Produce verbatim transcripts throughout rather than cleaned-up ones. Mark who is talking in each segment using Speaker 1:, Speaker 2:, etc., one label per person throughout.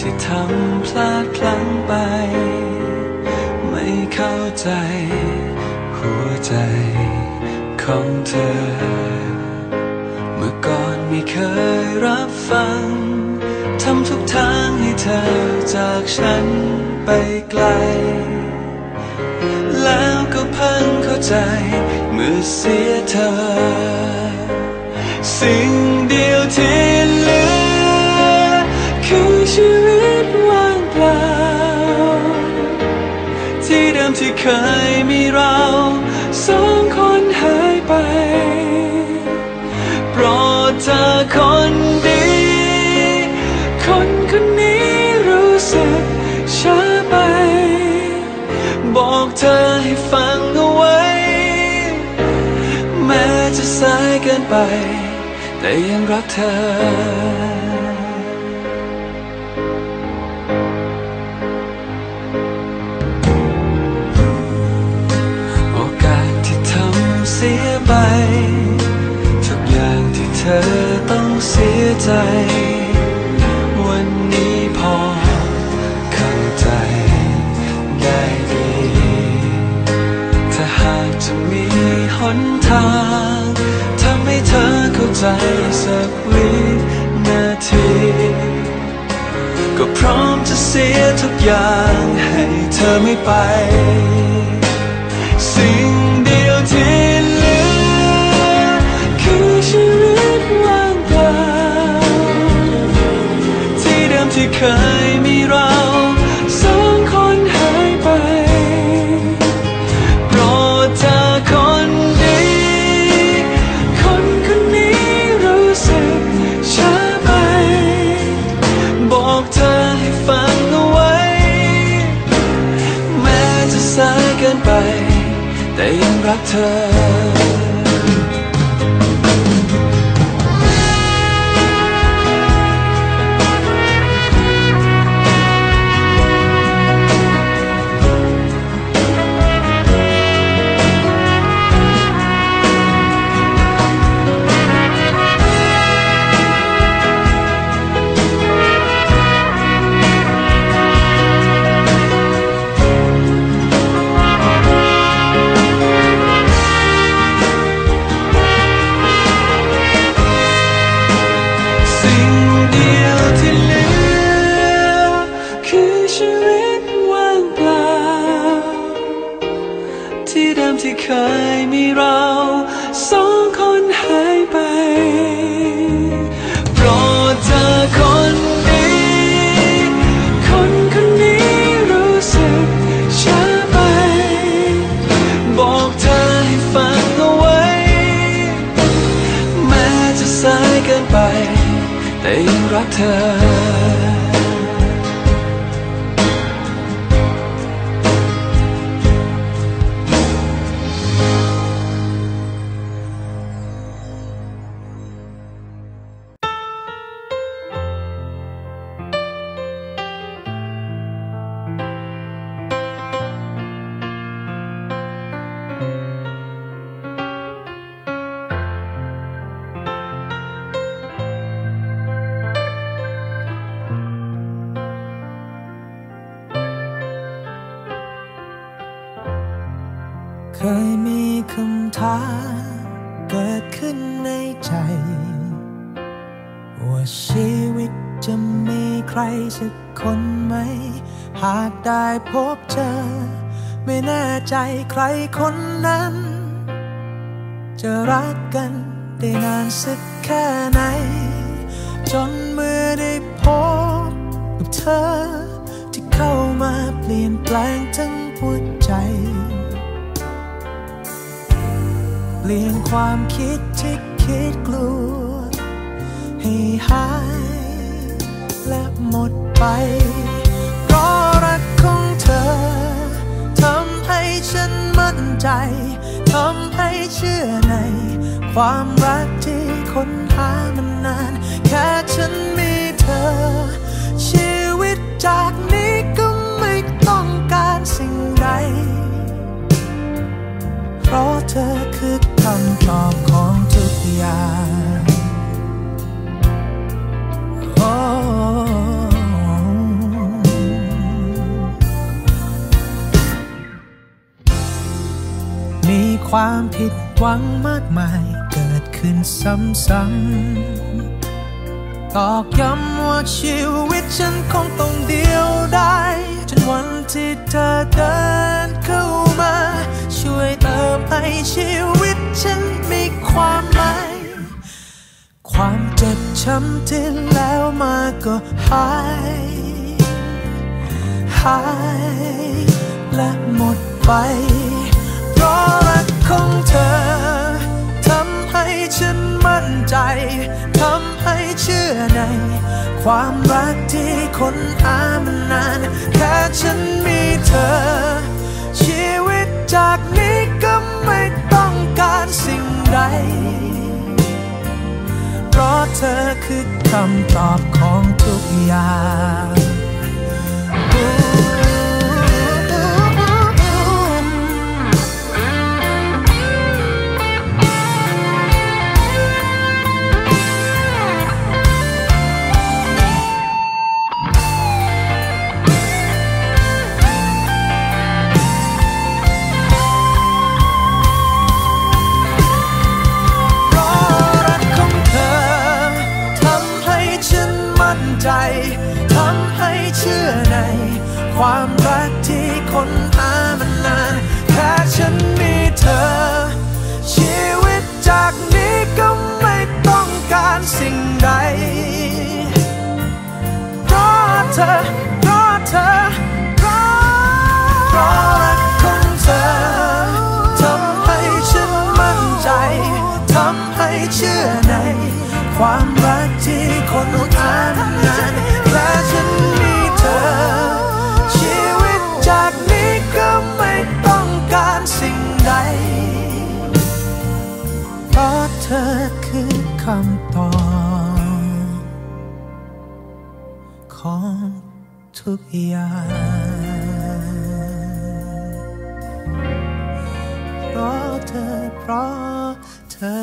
Speaker 1: ที่ทำพลาดพลั้งไปไม่เข้าใจหัวใจของเธอเมื่อก่อนไม่เคยรับฟังทำทุกทางให้เธอจากฉันไปไกลแล้วก็เพิ่งเข้าใจเมื่อเสียเธอสิ่งเดียวที่เหลือคือชีวิตว่างเปล่าที่เดิมที่เคยมีเราสองคนหายไปโปรดเธอคนดีคนคนนี้รู้สึกช้าไปบอกเธอให้ฟังเอาไว้แม้จะสายเกินไปแต่ยังรักเธอโอกาสที่ทำเสียไปทุกอย่างที่เธอต้องเสียใจวันนี้พอเข้าใจได้ดีถ้าหากจะมีหนทางทำให้เธอเข้าใจสักวินาทีก็พร้อมจะเสียทุกอย่างให้เธอไม่ไปสิ่งเดียวที่เหลือคือชีวิตว่างเปล่าที่เดิมที่เคยมีเราสองคนหายไปโปรดเธอคนดีคนคนนี้รู้สึกช้าไปบอกเธอให้ฟังเอาไว้แม้จะสายเกินไปแต่ยังรักเธอที่เคยมีเราสองคนหายไปโปรดเธอคนดีคนคนนี้รู้สึกช้าไปบอกเธอให้ฟังเอาไว้แม้จะสายเกินไปแต่ยังรักเธอ
Speaker 2: เคยมีคำถามเกิดขึ้นในใจว่าชีวิตจะมีใครสักคนไหมหากได้พบเจอไม่แน่ใจใครคนนั้นจะรักกันได้นานสักแค่ไหนจนเมื่อได้พบกับเธอที่เข้ามาเปลี่ยนแปลงทั้งหัวใจเปลี่ยนความคิดที่คิดกลัวให้หายและหมดไปเพราะรักของเธอทำให้ฉันมั่นใจทำให้เชื่อในความรักที่ค้นหามานานแค่ฉันมีเธอชีวิตจากนี้ก็ไม่ต้องการสิ่งใดเพราะเธอคือคำตอบของทุกอย่างโอ้มีความผิดหวังมากมายเกิดขึ้นซ้ำๆตอกย้ำว่าชีวิตฉันคงต้องเดียวดายจนวันที่เธอเดินเข้ามาช่วยเติมให้ชีวิตฉันมีความหมายความเจ็บช้ำที่แล้วมาก็หายหายและหมดไปเพราะรักของเธอทำให้ฉันมั่นใจทำให้เชื่อในความรักที่คนหามานานแค่ฉันมีเธอชีวิตจากนี้ก็ไม่ต้องการสิ่งใดเพราะเธอคือคำตอบของทุกอย่างทำให้เชื่อในความรักที่คนหามานานแค่ฉันมีเธอชีวิตจากนี้ก็ไม่ต้องการสิ่งใดเพราะเธอเพราะเธอเพราะเพราะรักของเธอทำให้ฉันมั่นใจทำให้เชื่อในความรักที่คนหามานานแค่ฉันมีเธอชีวิตจากนี้ก็ไม่ต้องการสิ่งใดเพราะเธอคือคำตอบของทุกอย่างเพราะเธอเพราะเธอ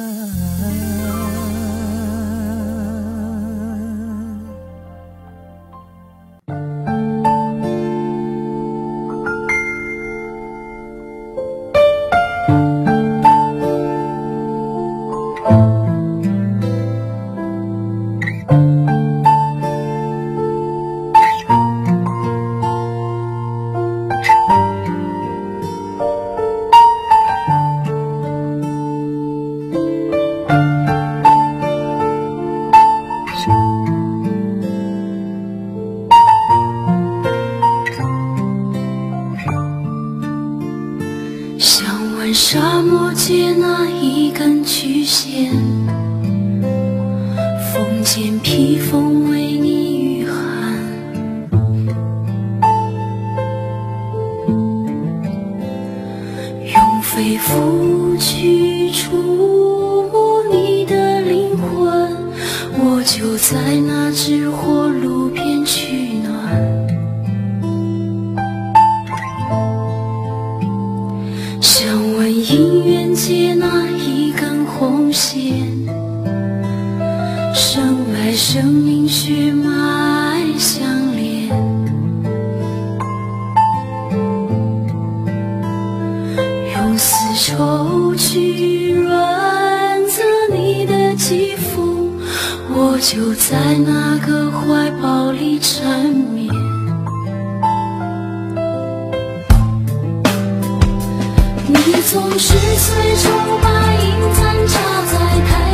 Speaker 3: 沙漠借那一根曲线，风间披风为你御寒，用肺腑去触摸你的灵魂，我就在那只火炉边取暖。姻缘借那一根红线，生来生命血脉相连，用丝绸去润泽你的肌肤，我就在那个怀抱里缠绵。你总是随手把银簪插在台